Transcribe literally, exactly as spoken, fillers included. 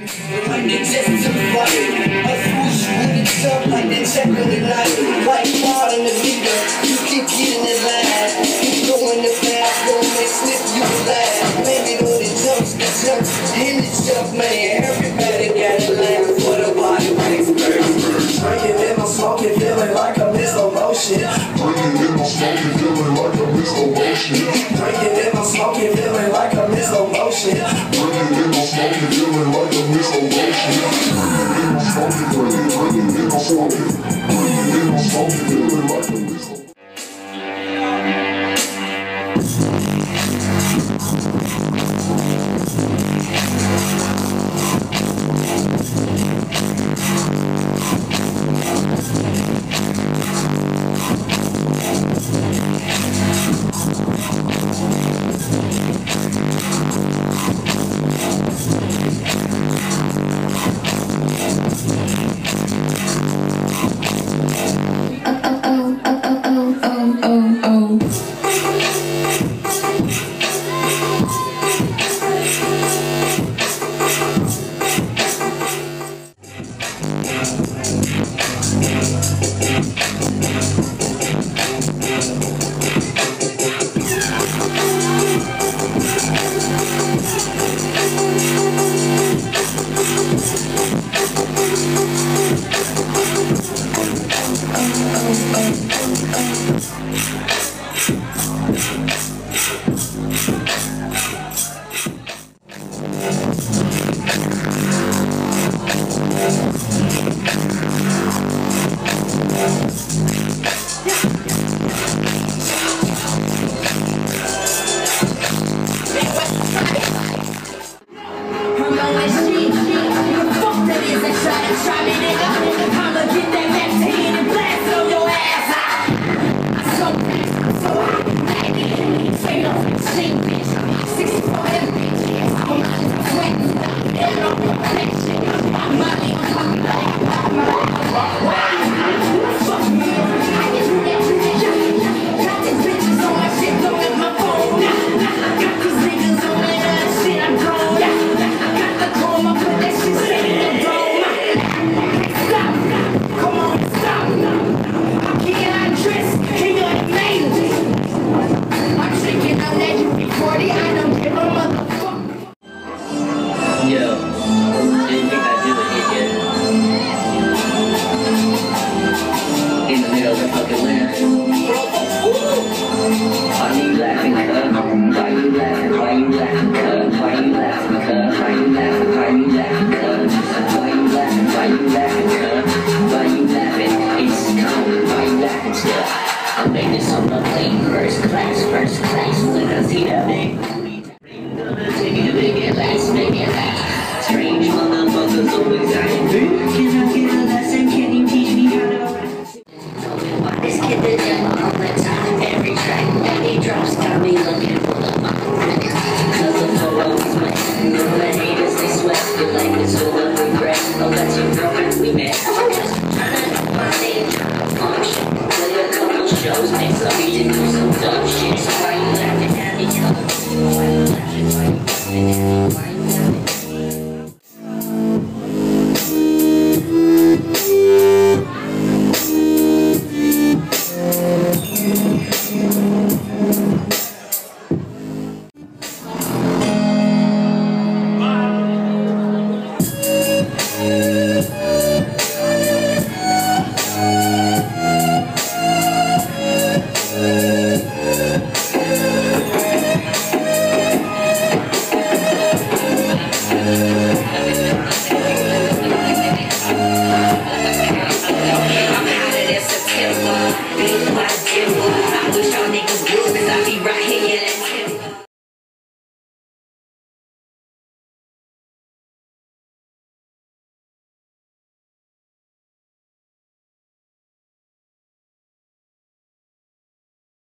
Like they just took fire. A swoosh with it up like they check on the light. Like fall in the leader, you keep getting it live. Keep going the fast, don't make slip you alive. Maybe though the jumps, the jumps, in the jump, man. Everybody got a laugh for the body wakes first. Drinking in my smoking, feeling like I'm in slow motion. Drinking in my smoking, feeling like I'm in slow motion. Drinking in my smoking, feeling like I'm in slow motion. Drinking in my smoking, feeling like I'm in slow motion. Drinking in my smoking, drinking, drinking in my smoking. Drinking in my smoking, feeling like I'm in slow motion. Strange motherfuckers always saying, can I get a lesson? Can you teach me how to rap? This kid did it all the time. Every track that he drops got me looking for the mom. Cause the photos wet. The haters they sweat. Feel like it's full of regret. Oh, that's your girlfriend we met.